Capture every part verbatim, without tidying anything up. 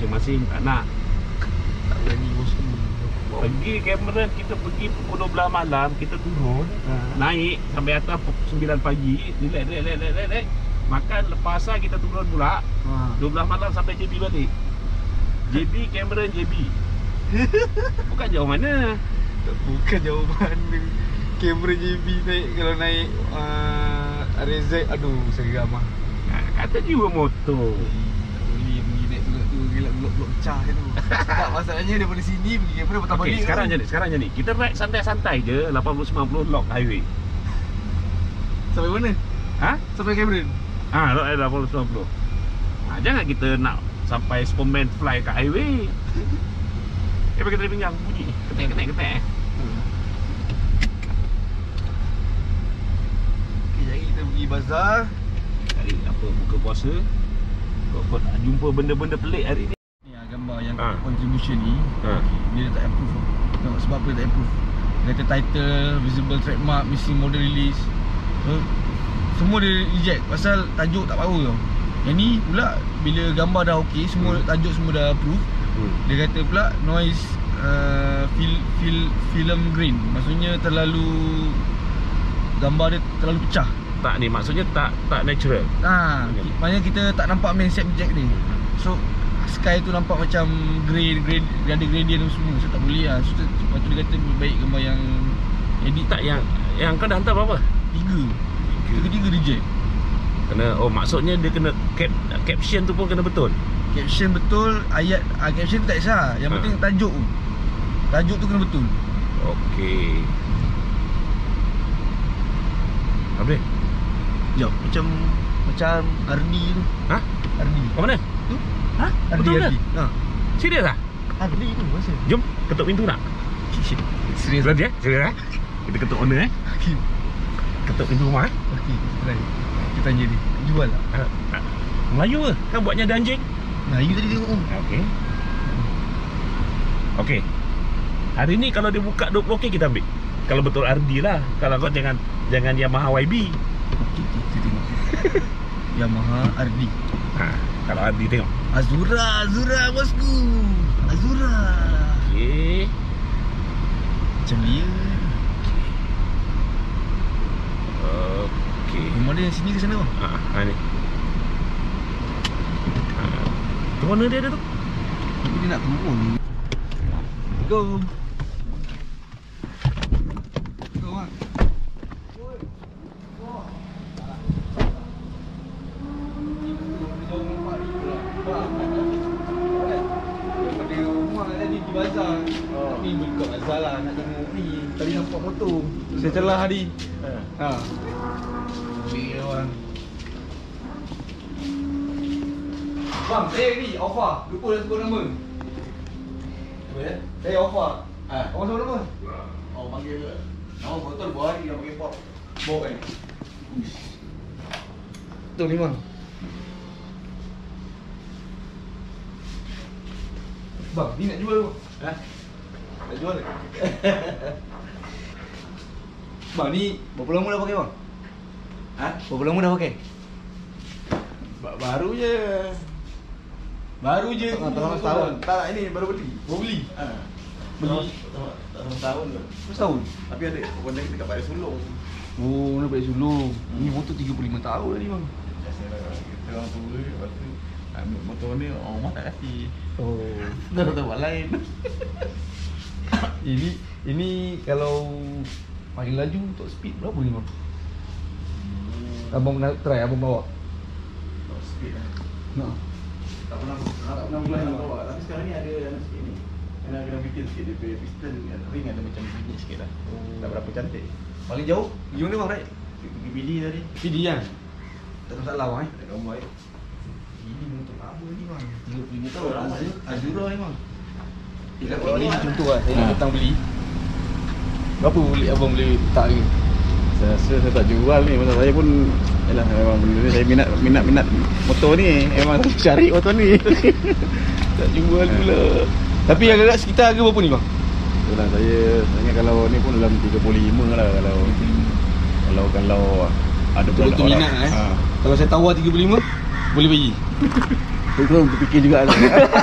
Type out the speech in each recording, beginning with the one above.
masing-masing tak nak. Tak berani bosku. Pergi Cameron, kita pergi pukul dua belas malam, kita turun, Ha. naik sampai atas pukul sembilan pagi, relax, relax, relax, relax, makan, lepas asar kita turun pula, Ha. dua belas malam sampai J B balik. J B, Cameron, J B. Bukan jauh mana. Bukan jawapan kamera J B naik kalau naik uh, R Z. Aduh, seram ah. Kata jiwa motor. Boleh pergi naik tu tu gelap blok-blok pecah tu. Tak, masalahnya daripada sini pergi kamera patah Okey, balik. sekarang je ni, sekarang je ni. Kita ride santai-santai je, lapan puluh sembilan puluh lock highway. Sampai mana? Ha? Sampai Cameron. Ha, lock lapan puluh sembilan puluh. Ha, jangan kita nak sampai Superman fly kat highway. Eh, pakai tali pinggang bunyi. Ketek, ketek, ketek. Okay, jadi kita pergi bazar. Cari apa buka puasa. Kau kau nak jumpa benda-benda pelik hari ni. Ni ah, gambar yang Ha. contribution ni. Ha. Okay, dia tak approve. Tengok sebab apa dia tak approve. Dia kata title, visible trademark, missing model release. So, semua dia reject pasal tajuk tak power tau. Yang ni pula bila gambar dah okey, semua Hmm. tajuk semua dah approve. Hmm. Dia kata pula noise uh, fil, fil, film grain. Maksudnya terlalu gambar dia terlalu pecah. Tak ni maksudnya tak tak natural. Ha, Ya. maknanya kita tak nampak main subject ni. So sky tu nampak macam grey, grey, ada gradient tu semua. So tak boleh lah. So lepas tu dia kata lebih baik gambar yang edit Tak yang yang kau dah hantar berapa? tiga. Tiga-tiga reject. Kena oh maksudnya dia kena cap, caption tu pun kena betul. Caption betul, ayat ah, caption tu tak kisah. Yang Ha. penting tajuk tu. Tajuk tu kena betul. Okey. Habis? Sekejap, macam macam Ardi tu. Ha? Ardi. Kat mana? Tu? Ha? Ardi, Betul ke? Ardi. Ha. Serius ah? Ardi tu masa. Jom ketuk pintu nak. Serius. Serius eh? Serius eh? Kita ketuk owner eh. Okey. Ketuk pintu rumah eh. Okey, kita try. Kita tanya dia. Jual tak? Ha, ha. Melayu ke? Kan buatnya ada anjing. Nah, you tadi tengok tu. Okey. Okey. Hari ni kalau dia buka dua puluh K kita ambil. Kalau betul R D lah. Kalau kau jangan jangan Yamaha Y B. Okey, kita tengok. Yamaha R D. Ha, kalau R D tengok. Azura, Azura bosku. Azura. Okey. Macam dia. Okey. Rumah dia yang sini ke sana bang? Ha, ha ni. Ha. Tu mana dia ada tu? Tapi dia nak turun. Go. Go bang. Bazar. Oh. Ni buka bazar lah nak tengok ni. Tadi nampak motor. Saya celah tadi. Ha. Ambil orang. Bang, saya ni Alfa. Lupa dah sebut nama. Apa ya? Saya Alfa. Ha. Awak sebut nama? Oh, panggil ke? Nama betul buah hari dah panggil pop. Bok kan. Tu ni bang. Bang, ni nak jual bang? Ha? Nak jual ke? Bang, ni berapa lama dah pakai bang? Ha? Berapa lama dah pakai? Baru je. Baru je. Tak tak setahun. Tak tak ini baru beli. Baru beli? Ha. Beli? Tak tak setahun ke. Setahun? Tapi ada benda dekat Padang Sulong. Oh, nak balik sulung. Hmm. Ni motor tiga puluh lima tahun dah ni bang. Biasalah kita orang tua lepas tu ambil motor ni orang rumah tak kasi. Oh. Dah tak tahu buat lain. Ini ini kalau makin laju untuk speed berapa ni bang? Hmm. Abang nak try, abang bawa. Tak speed lah. Nak. Tak pernah tak pernah bulan bawa. Tapi sekarang ni ada yang sikit ni. Kena kena bikin sikit dia punya piston ring ada macam bunyi sikit lah. Oh. Tak berapa cantik. Paling jauh? Pergi mana bang, right? Pergi Bili tadi. P D kan? Tak ada masalah bang eh? Ada gambar eh. Ini motor lama ni bang. tiga puluh lima Oh, tahun. lama. Azura, Azura ni bang. Eh, Kalau kalau ni ni macam tu lah. Saya Ha. petang beli. Berapa boleh abang boleh tak ni? Saya rasa saya tak jual ni, pasal saya pun yalah memang benda ni saya minat minat minat motor ni, memang saya cari motor ni. Tak jual pula. Tapi agak-agak sekitar harga berapa ni bang? Itulah saya saya ingat kalau ni pun dalam tiga puluh lima lah kalau kalau kalau ada Betul-betul minat eh. Ha. Kalau saya tawar tiga puluh lima boleh bagi. Itu berfikir juga lah.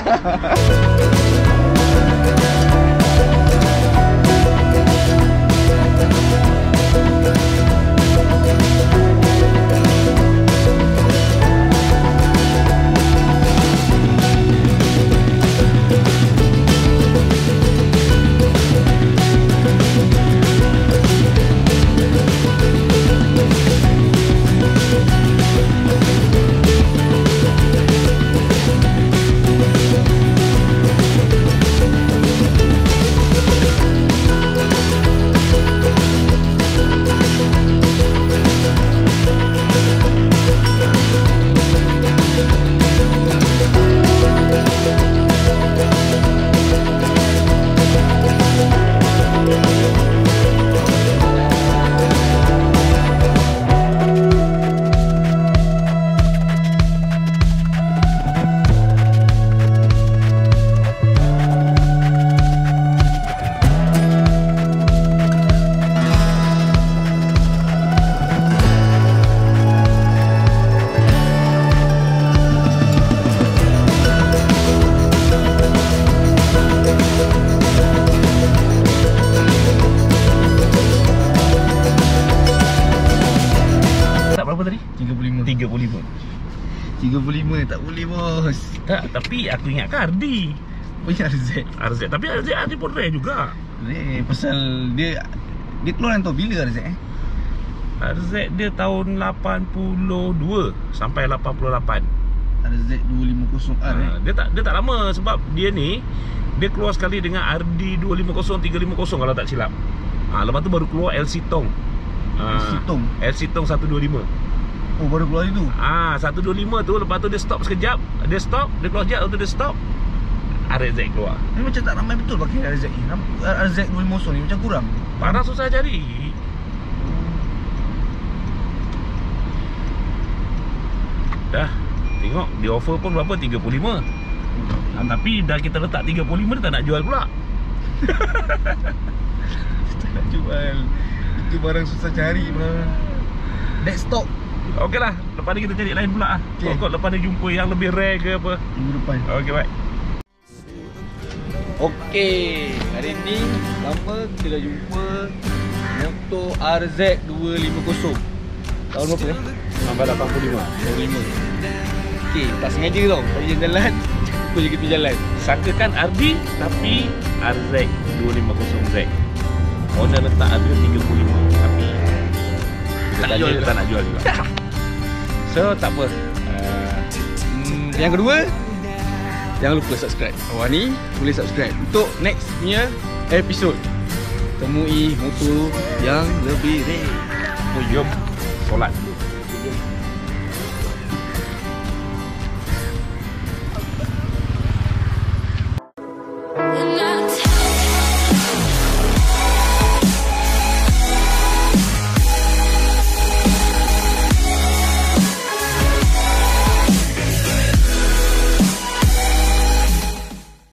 tiga puluh lima. tiga puluh lima tak boleh bos. Tak, tapi aku ingatkan R D. Punya R Z. R Z, tapi R Z R D pun rare juga. Ni pasal dia dia keluar entah bila R Z eh. R Z dia tahun lapan puluh dua sampai lapan puluh lapan. R Z dua lima kosong R eh. Ha, dia tak dia tak lama sebab dia ni dia keluar sekali dengan R D dua lima kosong tiga lima kosong kalau tak silap. Ha, lepas tu baru keluar L C Tong. Ha, L C Tong. L C Tong seratus dua puluh lima. Oh baru keluar itu. Ah, seratus dua puluh lima tu lepas tu dia stop sekejap, dia stop, dia keluar sekejap, lepas tu dia stop. R Z keluar. Ni macam tak ramai betul pakai R Z ni. R Z dua lima kosong ni macam kurang. Parah susah cari. Dah, tengok dia offer pun berapa? tiga puluh lima. Ha, tapi dah kita letak tiga puluh lima dia tak nak jual pula. Tak nak jual. Itu barang susah cari bang. Dead stock. Okey lah, lepas ni kita cari lain pula ah. Okay. Kok lepas ni jumpa yang lebih rare ke apa. Minggu depan. Okey, baik. Okey, hari ni lama kita dah jumpa motor R Z dua lima kosong. Tahun berapa eh? Sampai lapan puluh lima. dua puluh lima. Okey, tak sengaja tau. Tadi jalan, aku je pergi jalan. Sangkakan R D tapi R Z dua lima kosong Z. Owner letak harga tiga puluh lima tapi kita Tak tanya jual dia juga. tak nak jual juga. So tak apa. Uh, hmm, yang kedua, jangan lupa subscribe. Awak ni boleh subscribe untuk next punya episod. Temui motor yang lebih rare. Oh, jom solat dulu.